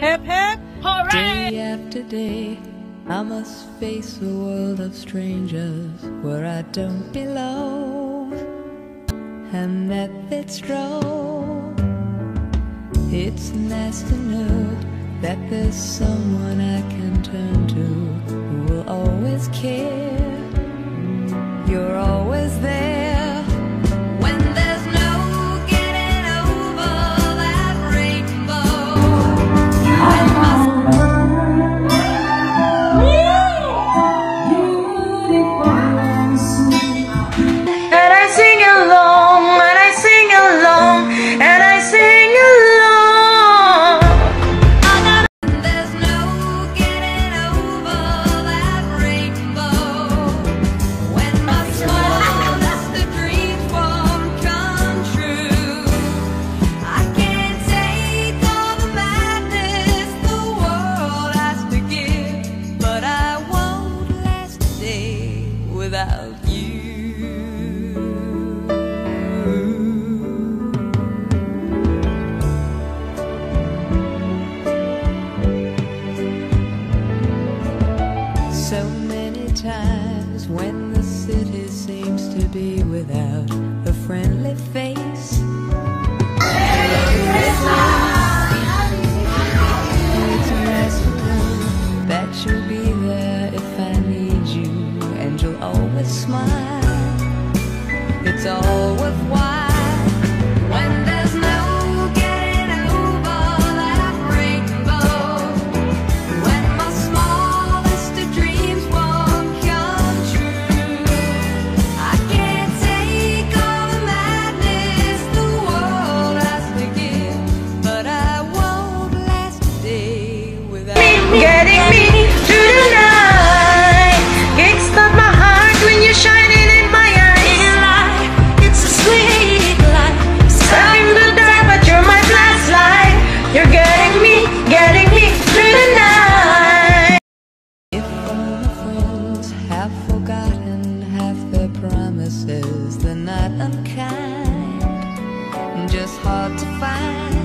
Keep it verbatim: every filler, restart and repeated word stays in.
Hip hip hooray! Day after day, I must face a world of strangers where I don't belong. I'm not that strong. It's nice to know that there's someone I can turn to who will always care. You're always there when there's no getting over that rainbow. I must And I sing along, and I sing along, and I sing along. There's no getting over that rainbow. When my smallest of dreams won't come true, I can't take all the madness the world has to give, but I won't last a day without you. So many times when the city seems to be without a friendly face, it's nice to know that you'll be there if I need you, and you'll always smile. It's all worthwhile when there's no getting over that rainbow. When my smallest of dreams won't come true, I can't take all the madness the world has to give, but I won't last a day without Getting me through the night, kickstart my heart when you're shining in my eyes. It's a sweet life. I'm in the dark, but you're my flashlight. You're getting me, getting me through the night. If all my friends have forgotten half their promises, they're not unkind, just hard to find.